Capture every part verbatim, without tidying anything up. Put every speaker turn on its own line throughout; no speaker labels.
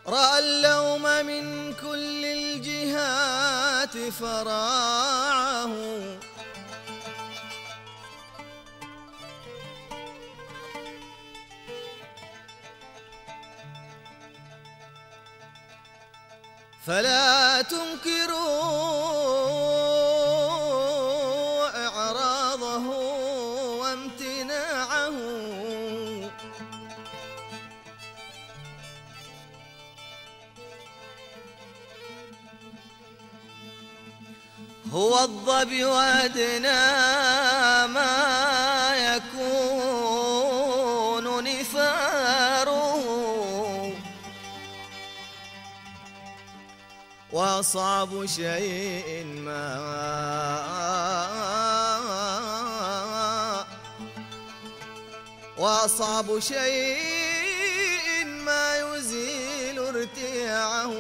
رأى اللوم من كل الجهات فراعه، فلا تنكروا إعراضه وامتناعه، هو الظبي وأدنى ما يكون نفاره، وأصعب شيء ما وأصعب شيء ما يزيل ارتياعه،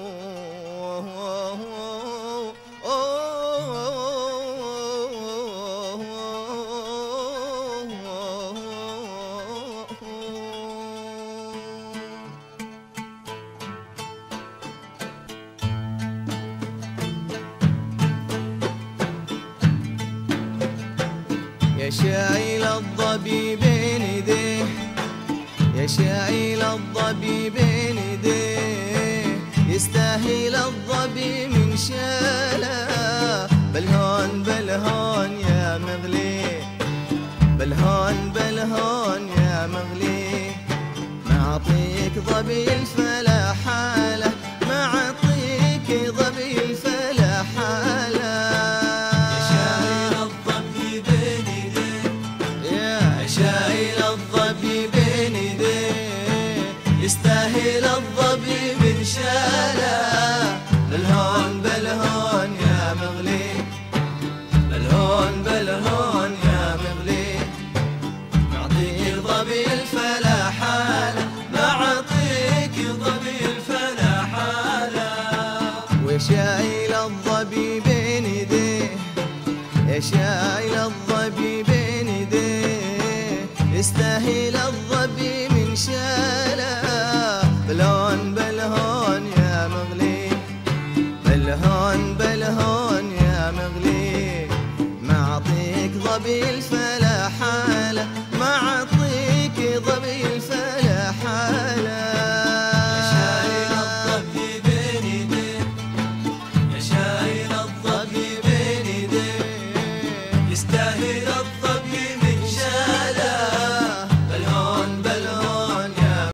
يا شايل الظبي بين يديه، يا شايل الظبي بين يديه، يستاهل الظبي من شاله، بالهون بالهون يا مغلي، بالهون بالهون يا مغلي، معطيك ظبي الفلا حاله، معطيك ظبي الفلا حاله. شايل الظبي بين يديه، يستاهل الظبي من شاله، بالهون بالهون يا مغلي، بالهون بالهون يا مغلي، معطيك ظبي الفلا حاله، معطيك ظبي الفلا حاله. وشايل الظبي بين يديه، يا شايل الظبي بين يديه، يستاهل الظبي من شاله،